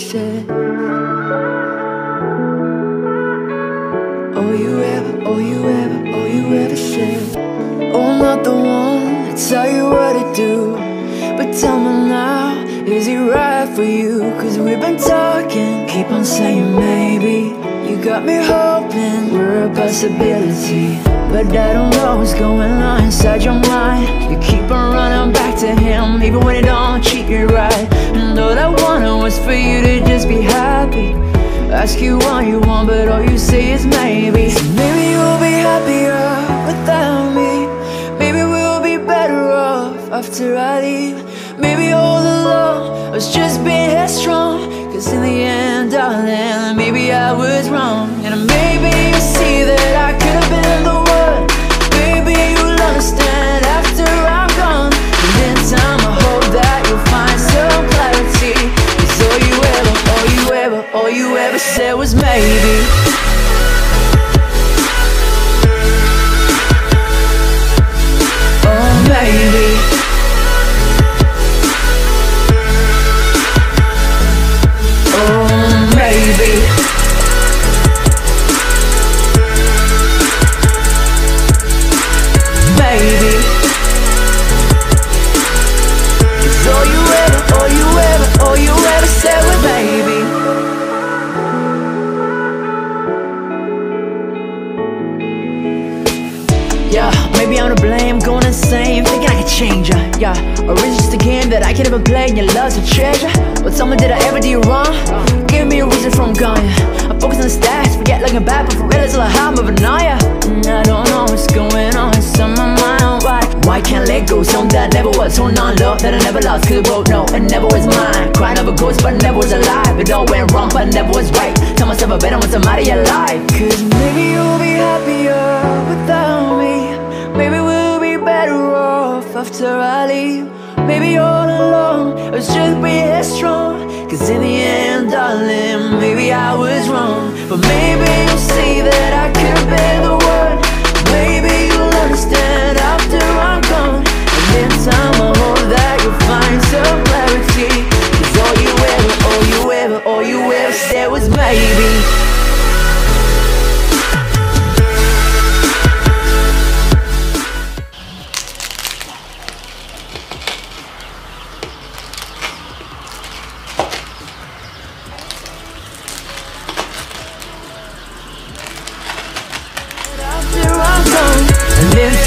said. All you ever said. Oh, I'm not the one to tell you what to do, but tell me now, is it right for you? Cause we've been talking, keep on saying maybe. You got me hoping we're a possibility, but I don't know what's going on inside your mind. You keep on running back to him, even when he don't treat you right. And all I wanted was for you to just be happy. Ask you what you want, but all you say is maybe. So maybe you'll be happier without me. Maybe we'll be better off after I leave. Maybe all along I was just being headstrong, cause in the end, darling, maybe I was wrong. And maybe you see that I could have been the one. Maybe you'll understand after I'm gone. And in time I hope that you'll find some clarity. Cause all you ever said was maybe. Oh, maybe. Yeah, maybe I'm to blame, going insane, thinking I can change ya. Yeah, or is it just a game that I can never play and your love's a treasure? But tell me, did I ever do you wrong? Give me a reason from gone. I focus on the stats, forget looking back, but for real it's all a high moving on ya. And I don't know what's going on inside my mind. Why can't let go? Something that never was, holding on love that I never lost. Cause both know it never was mine. Crying over ghosts, but it never was alive. It all went wrong, but it never was right. Tell myself I better want somebody alive. Cause maybe you'll be happier without me. Maybe we'll be better off after I leave. Maybe all along I was just being headstrong, cause in the end, darling, maybe I was wrong. But maybe you'll see that I could have been the one. Maybe you'll understand after I'm gone. And in time I hope that you'll find some clarity. Cause all you ever said was maybe. And in